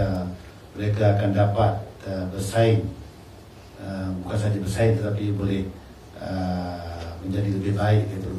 mereka akan dapat bersaing, bukan saja bersaing tetapi boleh menjadi lebih baik daripada